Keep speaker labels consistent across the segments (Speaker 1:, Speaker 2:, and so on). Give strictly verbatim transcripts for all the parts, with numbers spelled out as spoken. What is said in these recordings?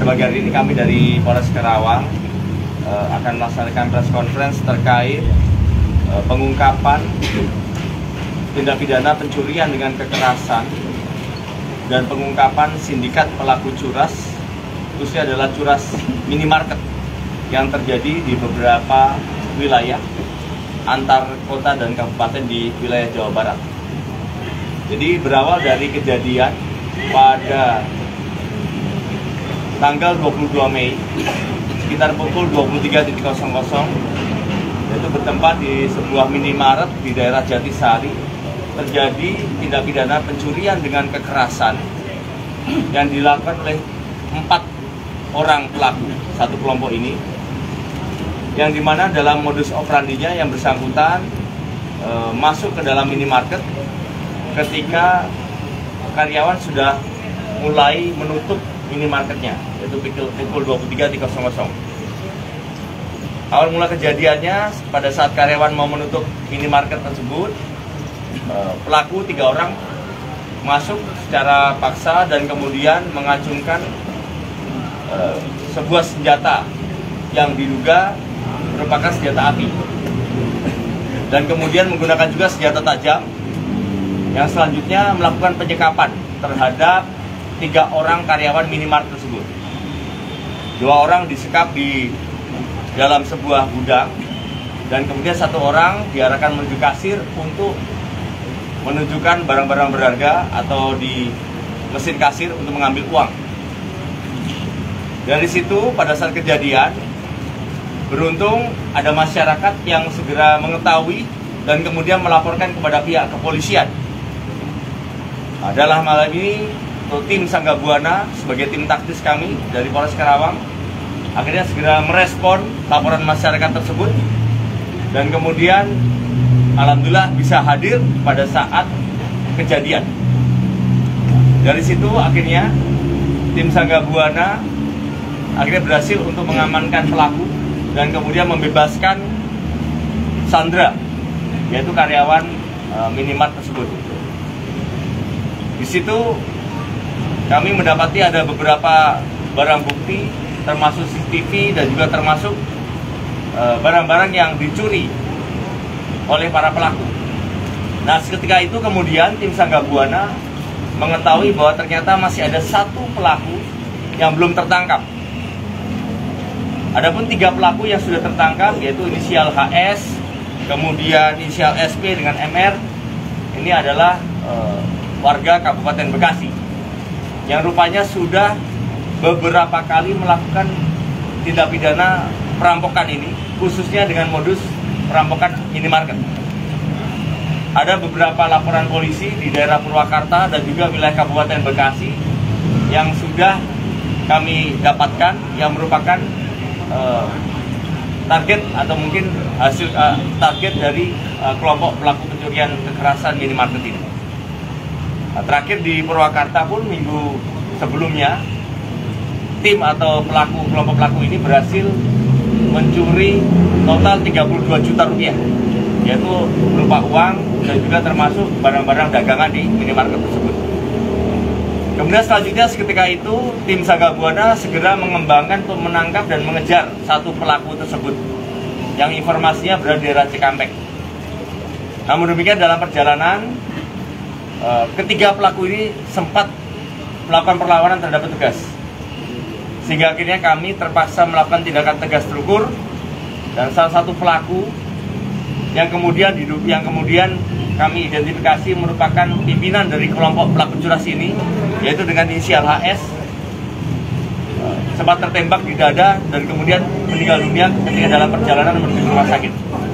Speaker 1: pagi hari ini kami dari Polres Karawang uh, akan melaksanakan press conference terkait uh, pengungkapan tindak pidana pencurian dengan kekerasan dan pengungkapan sindikat pelaku curas, khususnya adalah curas minimarket yang terjadi di beberapa wilayah antar kota dan kabupaten di wilayah Jawa Barat. Jadi berawal dari kejadian pada tanggal dua puluh dua Mei sekitar pukul dua puluh tiga nol nol, yaitu bertempat di sebuah minimarket di daerah Jatisari, terjadi tindak pidana pencurian dengan kekerasan yang dilakukan oleh empat orang pelaku satu kelompok ini, yang dimana dalam modus operandinya yang bersangkutan e, masuk ke dalam minimarket ketika karyawan sudah mulai menutup minimarketnya, yaitu pukul dua puluh tiga nol nol. Awal mula kejadiannya pada saat karyawan mau menutup minimarket tersebut, e, pelaku tiga orang masuk secara paksa dan kemudian mengacungkan e, sebuah senjata yang diduga merupakan senjata api, dan kemudian menggunakan juga senjata tajam yang selanjutnya melakukan penyekapan terhadap tiga orang karyawan minimarket tersebut. Dua orang disekap di dalam sebuah gudang, dan kemudian satu orang diarahkan menuju kasir untuk menunjukkan barang-barang berharga atau di mesin kasir untuk mengambil uang. Dari situ pada saat kejadian, beruntung ada masyarakat yang segera mengetahui dan kemudian melaporkan kepada pihak kepolisian. Adalah malam ini tim Sangga Buana sebagai tim taktis kami dari Polres Karawang akhirnya segera merespon laporan masyarakat tersebut, dan kemudian alhamdulillah bisa hadir pada saat kejadian. Dari situ akhirnya tim Sangga Buana akhirnya berhasil untuk mengamankan pelaku dan kemudian membebaskan Sandra, yaitu karyawan e, minimarket tersebut. Di situ kami mendapati ada beberapa barang bukti, termasuk C C T V dan juga termasuk barang-barang e, yang dicuri oleh para pelaku. Nah, seketika itu kemudian tim Sangga Buana mengetahui bahwa ternyata masih ada satu pelaku yang belum tertangkap. Adapun tiga pelaku yang sudah tertangkap, yaitu inisial H S, kemudian inisial S P dengan M R, ini adalah e, warga Kabupaten Bekasi yang rupanya sudah beberapa kali melakukan tindak pidana perampokan ini, khususnya dengan modus perampokan minimarket. Ada beberapa laporan polisi di daerah Purwakarta dan juga wilayah Kabupaten Bekasi yang sudah kami dapatkan, yang merupakan uh, target atau mungkin hasil uh, target dari uh, kelompok pelaku pencurian kekerasan minimarket ini. Nah, terakhir di Purwakarta pun minggu sebelumnya, tim atau pelaku kelompok pelaku ini berhasil mencuri total tiga puluh dua juta rupiah, yaitu berupa uang dan juga termasuk barang-barang dagangan di minimarket tersebut. Kemudian selanjutnya seketika itu tim Sangga Buana segera mengembangkan untuk menangkap dan mengejar satu pelaku tersebut yang informasinya berada di daerah Cikampek. Namun demikian dalam perjalanan ketiga pelaku ini sempat melakukan perlawanan terhadap petugas, sehingga akhirnya kami terpaksa melakukan tindakan tegas terukur, dan salah satu pelaku yang kemudian yang kemudian kami identifikasi merupakan pimpinan dari kelompok pelaku curas ini, yaitu dengan inisial H S, sempat tertembak di dada dan kemudian meninggal dunia ketika dalam perjalanan menuju rumah sakit.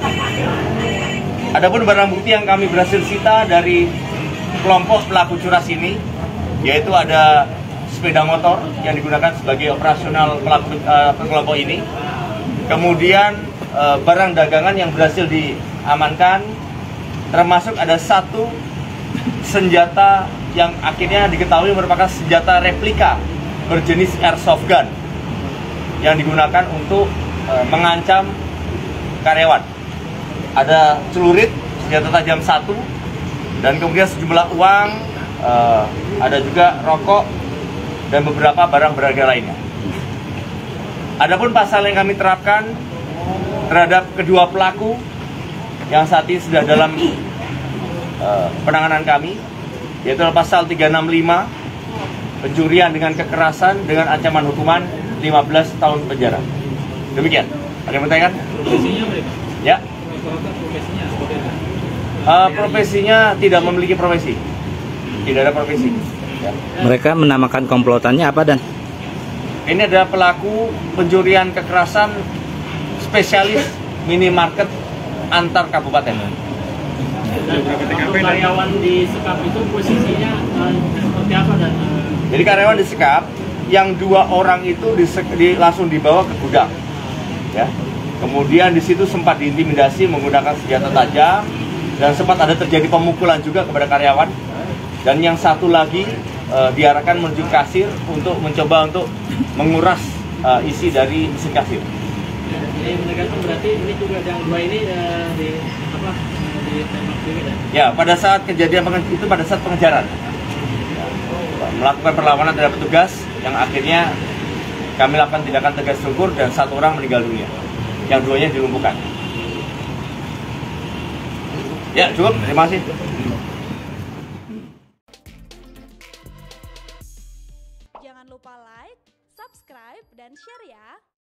Speaker 1: Adapun barang bukti yang kami berhasil sita dari kelompok pelaku curas ini, yaitu ada sepeda motor yang digunakan sebagai operasional pelaku uh, kelompok ini, kemudian uh, barang dagangan yang berhasil diamankan, termasuk ada satu senjata yang akhirnya diketahui merupakan senjata replika berjenis airsoft gun yang digunakan untuk uh, mengancam karyawan. Ada celurit, senjata tajam satu, dan kemudian sejumlah uang, uh, ada juga rokok dan beberapa barang berharga lainnya. Adapun pasal yang kami terapkan terhadap kedua pelaku yang saat ini sudah dalam uh, penanganan kami, yaitu pasal tiga enam lima, pencurian dengan kekerasan dengan ancaman hukuman lima belas tahun penjara. Demikian. Ada yang bertanya kan?
Speaker 2: Profesinya mereka?
Speaker 1: Ya.
Speaker 2: Profesinya seperti apa?
Speaker 1: Uh, profesinya tidak memiliki profesi. Tidak ada profesi. Ya.
Speaker 3: Mereka menamakan komplotannya apa, Dan?
Speaker 1: Ini adalah pelaku pencurian kekerasan spesialis minimarket antar kabupaten.
Speaker 2: Dan untuk karyawan di sekap itu posisinya uh, seperti apa dan? Uh...
Speaker 1: Jadi karyawan di sekap yang dua orang itu di, di, langsung dibawa ke gudang, ya. Kemudian di situ sempat diintimidasi menggunakan senjata tajam dan sempat ada terjadi pemukulan juga kepada karyawan. Dan yang satu lagi uh, diarahkan menuju kasir untuk mencoba untuk menguras uh, isi dari mesin kasir.
Speaker 2: Jadi menegaskan berarti ini juga yang dua ini uh, di apa uh, ditembak juga dan?
Speaker 1: Ya, pada saat kejadian itu pada saat pengejaran, ya, melakukan perlawanan terhadap petugas yang akhirnya kami lakukan tindakan tegas tegur dan satu orang meninggal dunia, yang duanya dilumpuhkan. Ya, cukup. Terima kasih.